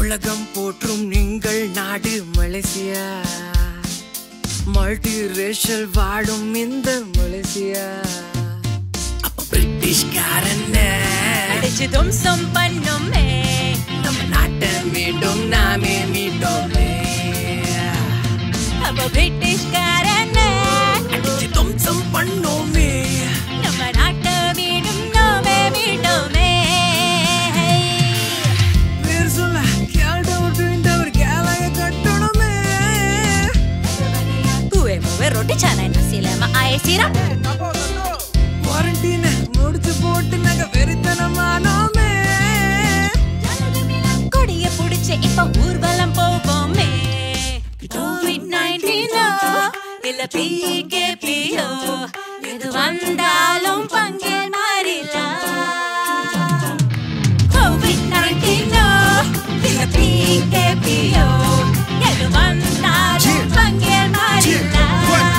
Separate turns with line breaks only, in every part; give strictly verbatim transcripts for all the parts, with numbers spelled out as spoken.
உலகம் போற்றும் நீங்கள் நாடு மலேசியா, மல்டி ரேஷியல் வாழும் இந்த மலேசியா. அப்ப பிரிட்டிஷ்காரன்
அடிச்சு தும்சம் பண்ணுமே,
நம்ம நாட்டை மீண்டும் நாமே மீட்டோமே.
அப்ப பிரிட்டிஷ்காரன்
அடிச்சு தும்சம் பண்ணோமே,
நம்ம நாட்டை மீண்டும் நாமே மீட்டோமே.
பேர் சொல்ல கேள்டவர் தூண்டவர் கேளைய கட்டணுமே.
Gue mau roti canai nasi lemak air sirap.
குவாரண்டீனை முடிச்சு போட்டு நாங்க வெறித்தனமானோமே.
கொடிய புடிச்சு இப்ப ஊர்வலம் போவோமே. கோவிட் நைன்டீனோ இல்ல பிகேபியோ, எது வந்தாலும் பங்கேல் மாறிலாம். கோவிட் நைன்டீனோ இல்ல பிகேபியோ, எது வந்தாலும் பங்கேல் மாறிலாம்.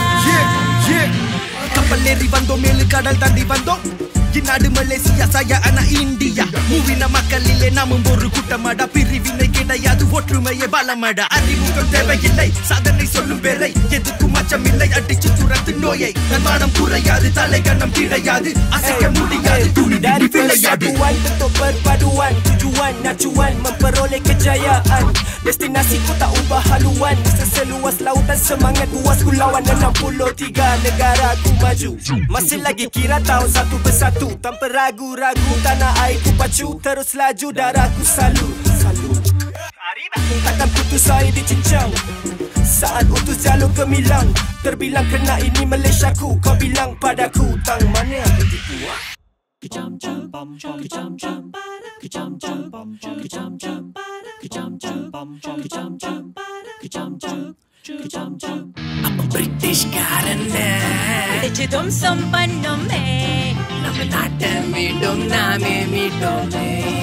கப்பல் ஏறி வந்தோம், மேலு கடல் தாண்டி வந்தோம். இந்நாடு மலேசியா, saya anak India. மூவின மக்களிலே நாமும் ஒரு கூட்டமாடா, பிரிவினை கிடையாது, ஒற்றுமையே பலமாடா. அறிமுகம் தேவையில்லை, சாதனை சொல்லும் பேரை எதுக்கும் அச்சமில்லை. அடிச்சு துரத்து நோயை, நன்மானம் குறையாது, தலைகணம் கிடையாது, அசைக்க முடியாது, துணி விளையாது.
Bentuk perpaduan, tujuan acuan memperoleh kejayaan. Destinasi ku tak ubah haluan, seseluas lautan semangat puas ku lawan. enam puluh tiga negara ku maju, masih lagi kira tahun satu persatu. Tanpa ragu-ragu tanah air ku pacu, terus laju darahku salut. Salut. Takkan putus air dicincang saat utus jalur gemilang. Terbilang kena ini Malaysia ku, kau bilang padaku tang mana aku tipu. Kecam cam pam cam kecam cam kecam cam pam cam kecam cam kecam cam pam cam kecam cam kecam cam kecam cam.
அப்ப பிரிட்டிஷ்காரன்
அடிச்சு தும்சம் பண்ணுமே,
நம்ம நாட்டை மீண்டும் நாமே மீட்டோமே.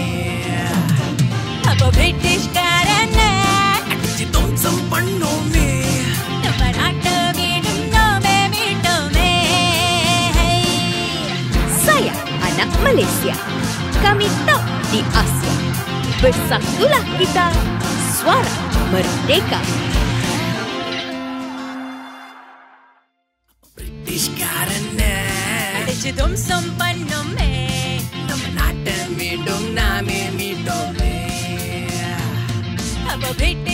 அப்ப பிரிட்டிஷ்காரன்
அடிச்சு தும்சம் பண்ணோமே,
நம்ம நாட்டை மீண்டும் நாமே மீட்டோமே.
Saya anak Malaysia, kami top di Asia. Bersatulah kita, suara merdeka.
பிரிட்டிஷ்காரன்
அடிச்சு தும்சம் பண்ணுமே,
நம்ம நாட்டை மீண்டும் நாமே மீட்டோமே.
அப்ப பிரிட்டிஷ்